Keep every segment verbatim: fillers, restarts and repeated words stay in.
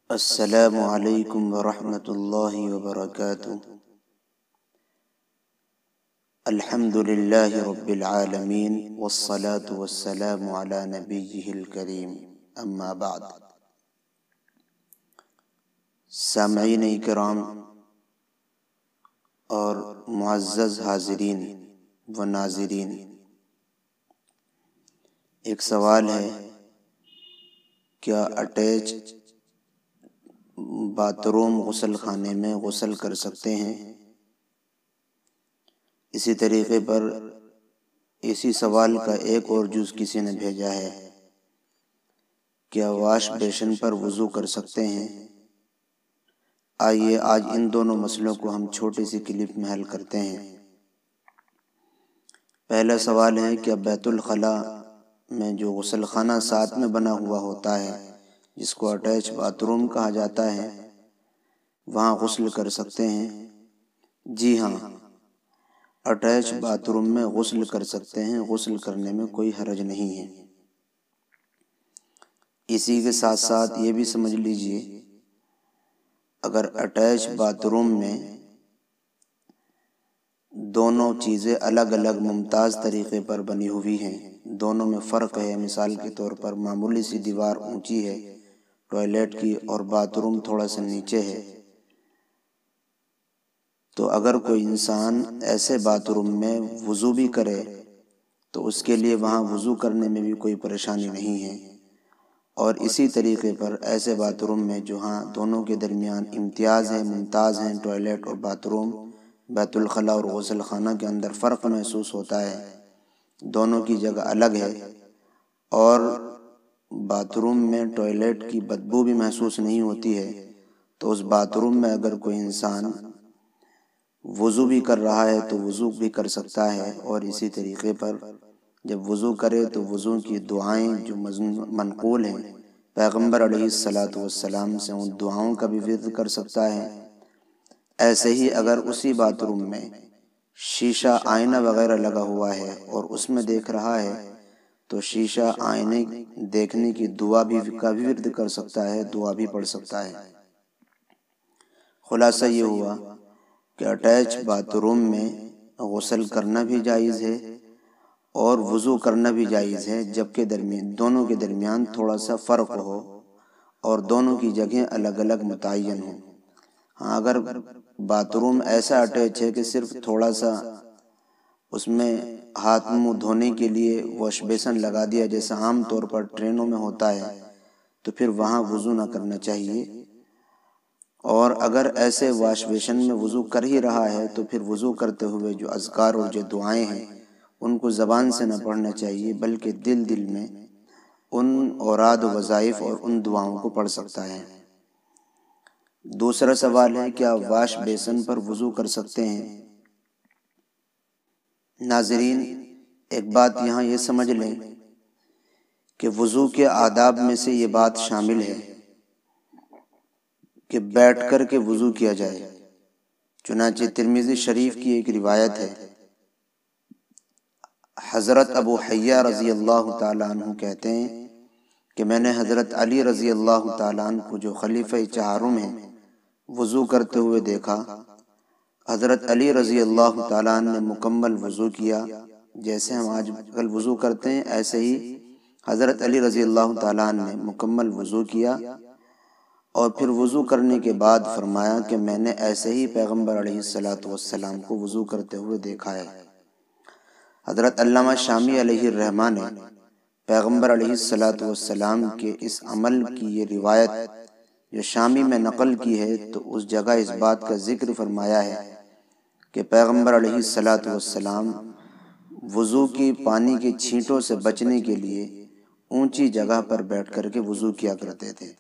السلام علیکم ورحمۃ اللہ وبرکاتہ۔ الحمد للہ رب العالمین والصلاة والسلام علی نبیہ الکریم، اما بعد۔ سامعین کرام اور معزز حاضرین و ناظرین، ایک سوال ہے، کیا اٹیچ باتھ روم غسل خانے میں غسل کر سکتے ہیں؟ اسی طریقے پر اسی سوال کا ایک اور جز کسی نے بھیجا ہے، کیا واش بیسن پر وضو کر سکتے ہیں؟ آئیے آج ان دونوں مسئلوں کو ہم چھوٹی سی کلپ میں حل کرتے ہیں۔ پہلا سوال ہے، کیا بیت الخلاء میں جو غسل خانہ ساتھ میں بنا ہوا ہوتا ہے، جس کو اٹیچ باتھ روم کہا جاتا ہے، وہاں غسل کر سکتے ہیں؟ جی ہاں، اٹیچ باتھ روم میں غسل کر سکتے ہیں، غسل کرنے میں کوئی حرج نہیں ہے۔ اسی کے ساتھ ساتھ یہ بھی سمجھ لیجئے، اگر اٹیچ باتھ روم میں دونوں چیزیں الگ الگ ممتاز طریقے پر بنی ہوئی ہیں، دونوں میں فرق ہے، مثال کے طور پر معمولی سی دیوار اونچی ہے ٹوائلٹ کی اور باتھ روم تھوڑا سا نیچے ہے، تو اگر کوئی انسان ایسے باتھ روم میں وضو بھی کرے تو اس کے لیے وہاں وضو کرنے میں بھی کوئی پریشانی نہیں ہے۔ اور اسی طریقے پر ایسے باتھ روم میں جو ہاں دونوں کے درمیان امتیاز ہیں، ممتاز ہیں، ٹوائلٹ اور باتھ روم، بیت الخلاء اور غسل خانہ کے اندر فرق محسوس ہوتا ہے، دونوں کی جگہ الگ ہے، اور باتھ روم میں ٹوائلٹ کی بدبو بھی محسوس نہیں ہوتی ہے، تو اس باتھ روم میں اگر کوئی انسان وضو بھی کر رہا ہے تو وضو بھی کر سکتا ہے۔ اور اسی طریقے پر جب وضو کرے تو وضو کی دعائیں جو منقول ہیں پیغمبر علیہ الصلاۃ والسلام سے، ان دعاؤں کا بھی ورد کر سکتا ہے۔ ایسے ہی اگر اسی باتھ روم میں شیشہ آئینہ وغیرہ لگا ہوا ہے اور اس میں دیکھ رہا ہے تو شیشہ آئینے دیکھنے کی دعا بھی کا بھی ورد کر سکتا ہے، دعا بھی پڑھ سکتا ہے۔ خلاصہ یہ ہوا کہ اٹیچ باتھ روم میں غسل کرنا بھی جائز ہے اور وضو کرنا بھی جائز ہے، جبکہ درمیان دونوں کے درمیان تھوڑا سا فرق ہو اور دونوں کی جگہیں الگ الگ متعین ہوں۔ ہاں، اگر باتھ روم ایسا اٹیچ ہے کہ صرف تھوڑا سا اس میں ہاتھ منہ دھونے کے لیے واش بیسن لگا دیا جیسا عام طور پر ٹرینوں میں ہوتا ہے، تو پھر وہاں وضو نہ کرنا چاہیے۔ اور اگر ایسے واش بیسن میں وضو کر ہی رہا ہے تو پھر وضو کرتے ہوئے جو اذکار اور جو دعائیں ہیں ان کو زبان سے نہ پڑھنا چاہیے، بلکہ دل دل میں ان اوراد و وظائف اور ان دعاؤں کو پڑھ سکتا ہے۔ دوسرا سوال ہے، کیا واش بیسن پر وضو کر سکتے ہیں؟ ناظرین، ایک بات یہاں یہ سمجھ لیں کہ وضو کے آداب میں سے یہ بات شامل ہے کہ بیٹھ کر کے وضو کیا جائے۔ چنانچہ ترمذی شریف کی ایک روایت ہے، حضرت ابو حیہ رضی اللہ تعالیٰ عنہ کہتے ہیں کہ میں نے حضرت علی رضی اللہ تعالیٰ عنہ کو جو خلیفہ چہارم ہیں وضو کرتے ہوئے دیکھا۔ حضرت علی رضی اللہ تعالیٰ عنہ نے مکمل وضو کیا، جیسے ہم آج کل وضو کرتے ہیں ایسے ہی حضرت علی رضی اللہ تعالیٰ عنہ نے مکمل وضو کیا، اور پھر وضو کرنے کے بعد فرمایا کہ میں نے ایسے ہی پیغمبر علیہ الصلاۃ والسلام کو وضو کرتے ہوئے دیکھا ہے۔ حضرت علامہ شامی علیہ الرحمہ نے پیغمبر علیہ الصلاۃ والسلام کے اس عمل کی یہ روایت جو شامی میں نقل کی ہے، تو اس جگہ اس بات کا ذکر فرمایا ہے کہ پیغمبر علیہ الصلاۃ والسلام وضو کی پانی کے چھینٹوں سے بچنے کے لیے اونچی جگہ پر بیٹھ کر کے وضو کیا کرتے تھے۔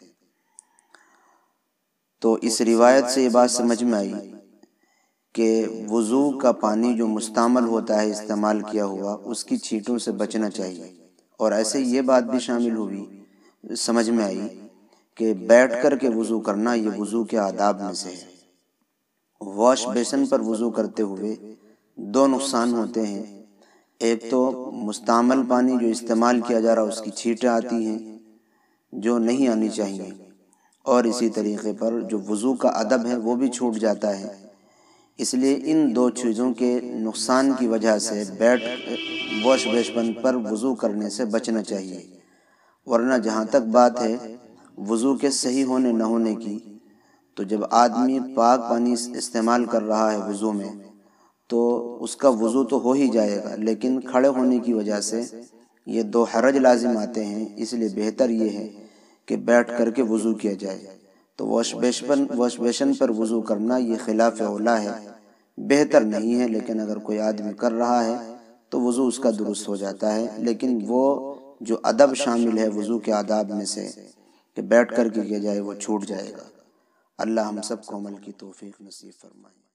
تو اس روایت سے یہ بات سمجھ میں آئی کہ وضو کا پانی جو مستعمل ہوتا ہے، استعمال کیا ہوا، اس کی چھینٹوں سے بچنا چاہیے۔ اور ایسے یہ بات بھی شامل ہوئی، سمجھ میں آئی کہ بیٹھ کر کے وضو کرنا یہ وضو کے آداب میں سے ہے۔ واش بیسن پر وضو کرتے ہوئے دو نقصان ہوتے ہیں، ایک تو مستعمل پانی جو استعمال کیا جا رہا اس کی چھینٹیں آتی ہیں جو نہیں آنی چاہیے، اور اسی طریقے پر جو وضو کا ادب ہے وہ بھی چھوٹ جاتا ہے۔ اس لیے ان دو چیزوں کے نقصان کی وجہ سے بیٹھ واش بیسن پر وضو کرنے سے بچنا چاہیے، ورنہ جہاں تک بات ہے وضو کے صحیح ہونے نہ ہونے کی، تو جب آدمی پاک پانی استعمال کر رہا ہے وضو میں تو اس کا وضو تو ہو ہی جائے گا، لیکن کھڑے ہونے کی وجہ سے یہ دو حرج لازم آتے ہیں۔ اس لیے بہتر یہ ہے کہ بیٹھ کر کے وضو کیا جائے۔ تو واش بیسن واش بیسن پر وضو کرنا یہ خلاف اولا ہے، بہتر نہیں ہے، لیکن اگر کوئی آدمی کر رہا ہے تو وضو اس کا درست ہو جاتا ہے۔ لیکن وہ جو ادب شامل ہے وضو کے آداب میں سے کہ بیٹھ کر کے کیا جائے وہ چھوٹ جائے گا۔ اللہ ہم سب کو عمل کی توفیق نصیب فرمائے۔